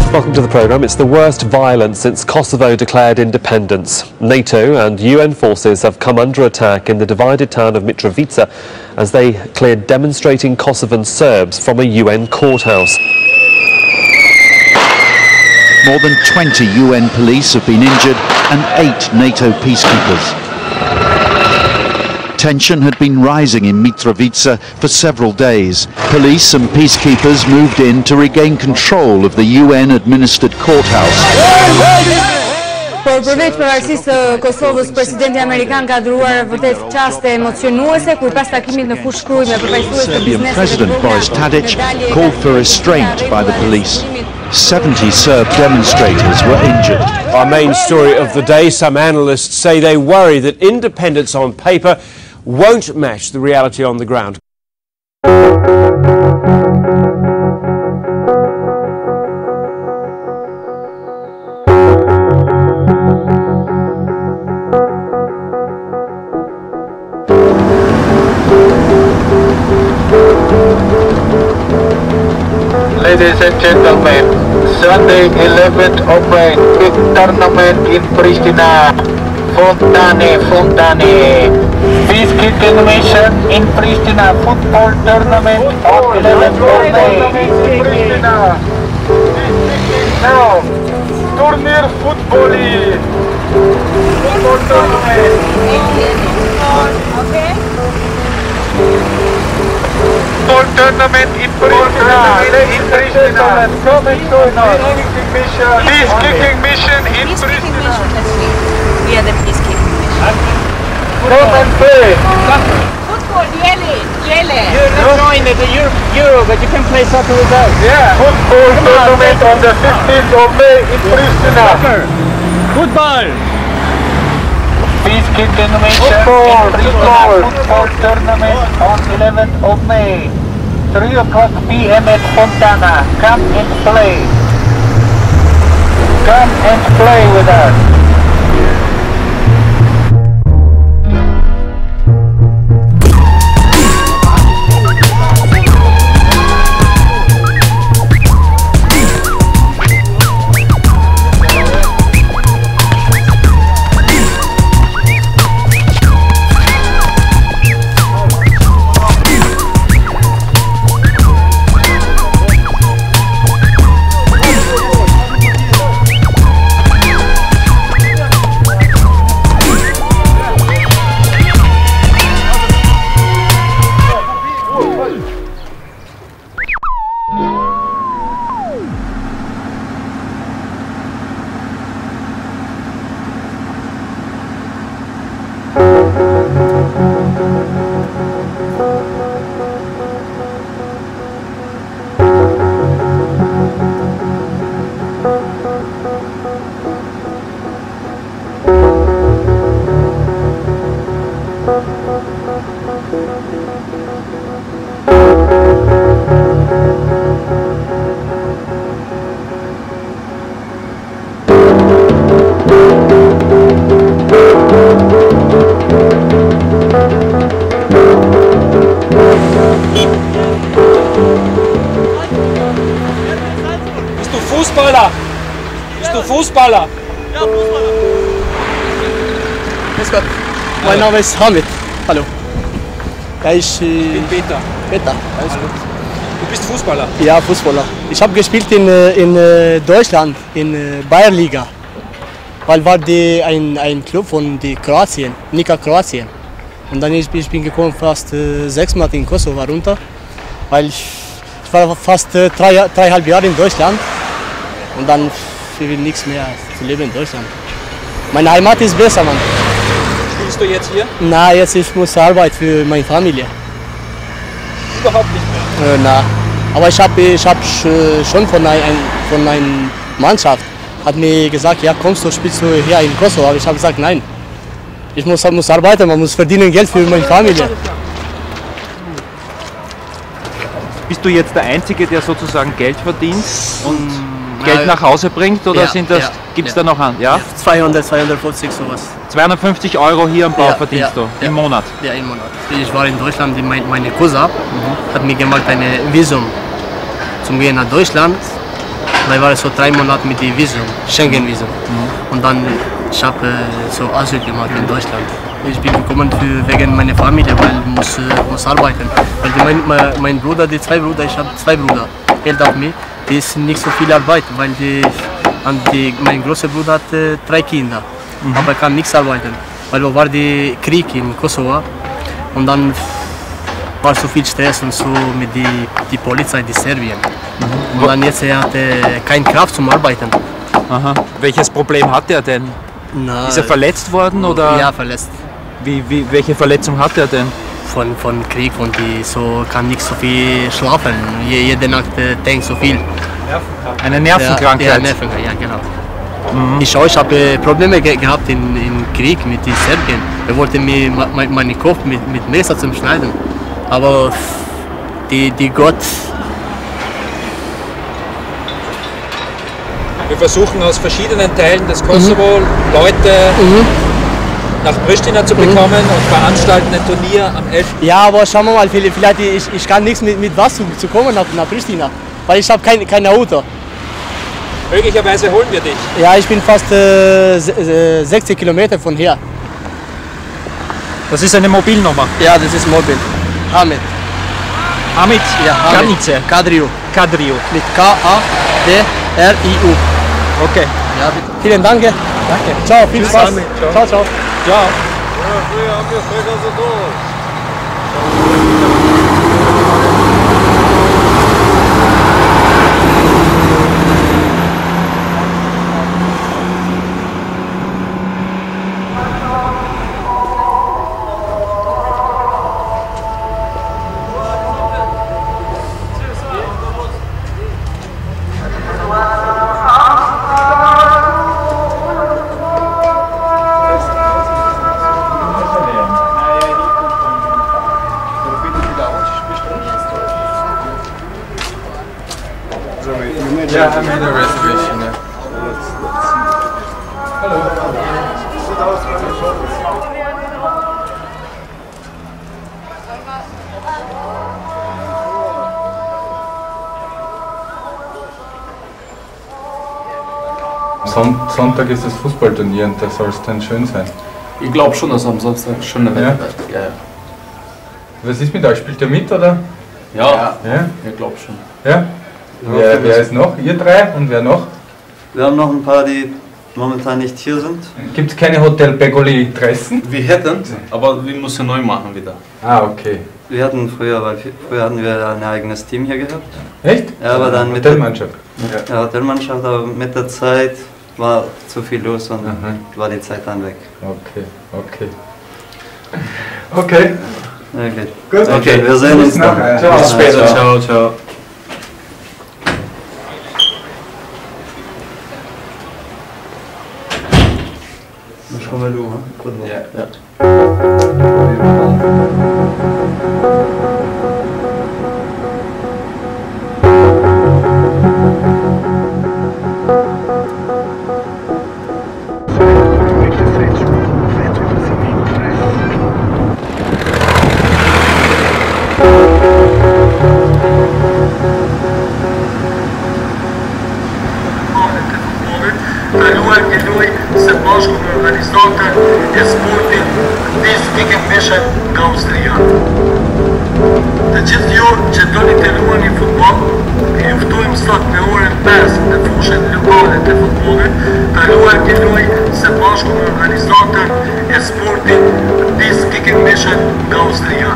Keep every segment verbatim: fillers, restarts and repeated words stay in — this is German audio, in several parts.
Welcome to the programme. It's the worst violence since Kosovo declared independence. NATO and U N forces have come under attack in the divided town of Mitrovica as they cleared demonstrating Kosovan Serbs from a U N courthouse. More than twenty U N police have been injured and eight NATO peacekeepers. Tension had been rising in Mitrovica for several days. Police and peacekeepers moved in to regain control of the U N-administered courthouse. Por përveç pavarësisë së Kosovës, presidenti amerikan ka dhuruar vërtet çaste emocionuese kur pas takimit në fushë krujme me përfaqësues të Serbian President Boris Tadic called for restraint by the police. seventy Serb demonstrators were injured. Our main story of the day, some analysts say they worry that independence on paper won't match the reality on the ground. Ladies and gentlemen, Sunday eleventh of May, big tournament in Pristina. Fontane, Fontane. Peacekeeping mission in Pristina. Football tournament on eleventh of May. Pristina. Now, Turnier Football. Football tournament. Okay. Football tournament in Pristina. In Pristina. Peacekeeping mission. Peacekeeping mission in Pristina. We are the peacekeeping mission. Come and play. Football, Yele, Yele. You're not joining the Euro, Euro, but you can play soccer with us. Yeah. Football tournament on the fifteenth of May in Pristina. Football. Peacekeeping mission in Pristina. Football tournament on eleventh of May. three o'clock p m at Fontana. Come and play. Come and play with us. Fußballer! Bist du Fußballer? Ja, Fußballer. Grüß Gott. Mein Name ist Hamid. Hallo. Ja, ich, ich bin Peter. Peter, alles gut. Du bist Fußballer? Ja, Fußballer. Ich habe gespielt in, in Deutschland, in Bayernliga. Weil war die ein, ein Club von die Kroatien, Nika Kroatien. Und dann ich, ich bin gekommen fast äh, sechs Monate in Kosovo runter. Weil ich, ich war fast äh, drei, dreieinhalb Jahre in Deutschland. Und dann will ich nichts mehr zu leben in Deutschland. Meine Heimat ist besser, Mann. Spielst du jetzt hier? Na, jetzt ich muss arbeiten für meine Familie. Überhaupt nicht mehr? Äh, na, aber ich habe ich hab schon von einer von einer Mannschaft hat mir gesagt, ja kommst du, spielst du hier in Kosovo? Aber ich habe gesagt, nein. Ich muss, muss arbeiten, man muss verdienen Geld für meine Familie. Bist du jetzt der Einzige, der sozusagen Geld verdient und Geld nach Hause bringt, oder ja, sind das, ja, gibt es ja. da noch an? Ja? zweihundert, zweihundertfünfzig sowas. zweihundertfünfzig Euro hier am Bau ja, verdienst ja, du ja. im Monat? Ja, im Monat. Ich war in Deutschland, mein, meine Cousin mhm. hat mir gemacht ein Visum zum Gehen nach Deutschland. weil war so drei Monate mit dem Visum, Schengen-Visum. Mhm. Und dann ich habe äh, so Asyl gemacht in Deutschland. Ich bin gekommen für, wegen meiner Familie, weil ich muss, äh, muss arbeiten. Weil die, mein, mein, mein Bruder, die zwei Brüder, ich habe zwei Brüder, hält auf mich, die ist nicht so viel Arbeit, weil die, die, mein großer Bruder hat äh, drei Kinder, mhm. aber kann nichts arbeiten, weil da war der Krieg in Kosovo und dann war so viel Stress und so mit die, die Polizei, die Serbien. Mhm. Und dann jetzt er hat er keine Kraft zum Arbeiten. Aha. Welches Problem hat er denn? Na, ist er verletzt worden oder? Ja, verletzt. Wie, wie, welche Verletzung hat er denn? Von, von Krieg und die so kann nicht so viel schlafen. Jede Nacht äh, denkt so viel. Eine Nervenkrankheit? Ja, ja, Nervenkrankheit, ja genau. Mhm. Ich, ich habe äh, Probleme ge gehabt im in Krieg mit den Serbien. Er wollte mir mein, meinen Kopf mit, mit Messer zum Schneiden. Aber die, die Gott. Wir versuchen aus verschiedenen Teilen des Kosovo mhm. Leute mhm. nach Pristina zu bekommen mhm. und veranstalten ein Turnier am elften Ja, aber schauen wir mal, vielleicht ich, ich kann nichts mit, mit was zu, zu kommen nach, nach Pristina, weil ich habe kein, kein Auto. Möglicherweise holen wir dich. Ja, ich bin fast äh, sechzig Kilometer von hier. Das ist eine Mobilnummer? Ja, das ist mobil. Hamid. Hamid? Ja, Hamid. Kanice? Kadriou. Kadriou. Mit K A D R I U. Okay. Ja, bitte. Vielen Dank. Danke. Ciao, viel Tschüss, Spaß. Hamid. Ciao. Ciao, ciao. Ciao. Yeah, I made a reservation. Yeah. Son Sonntag ist das Fußballturnier und da soll es dann schön sein. Ich glaube schon, dass am Samstag schöne Wetter wird. Ja. Ja, ja. Was ist mit euch? Spielt ihr mit oder? Ja, ja. ja? Ich glaube schon. Ja? Wer, wer ist noch? Ihr drei und wer noch? Wir haben noch ein paar, die momentan nicht hier sind. Gibt es keine Hotel Pegoli Dressen? Wir hätten, aber wir müssen neu machen wieder. Ah, okay. Wir hatten früher, weil früher hatten wir ein eigenes Team hier gehabt. Echt? Ja, aber dann mit Hotelmannschaft? Der, ja, Hotelmannschaft, aber mit der Zeit war zu viel los und Aha. war die Zeit dann weg. Okay, okay. Okay. Okay, gut. Okay, wir sehen uns noch. Ciao. Bis später. Ciao, ciao. Schauen wir du, gut. Ja. Ja. anche lui se baš como organizator je Sporting this weekend mission nga Austria. Të gjithë ju që doni të luani futboll, ju ftojmë sot në orën pesë në fushën lokale të futbollit, të luajmë një lojë së bashku me organizator e Sporting this weekend mission nga Austria.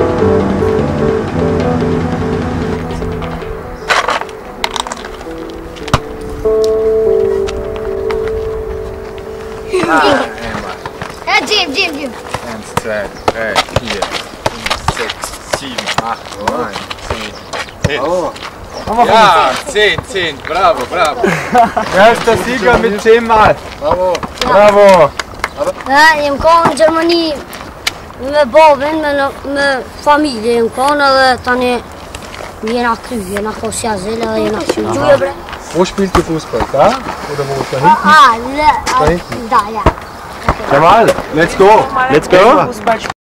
Ja, Jim, Jim, Jim. Eins, zwei, drei, vier, fünf, sechs, sieben, acht, neun, zehn, zehn. Oh. Ja, zehn, zehn, bravo, bravo. Wer ist der Sieger mit zehn Mal? Bravo. Bravo. Ja, jem ka në Gjermani me babin, me, me familje, jem ka edhe tani jena kry, jena kosja zile dhe jena kry. Gjuje bre. Wo spielt ihr Fußball? Da? Oder wo? Da hinten? Ah, da, hinten? da, ja. Jamal, let's go. Let's go.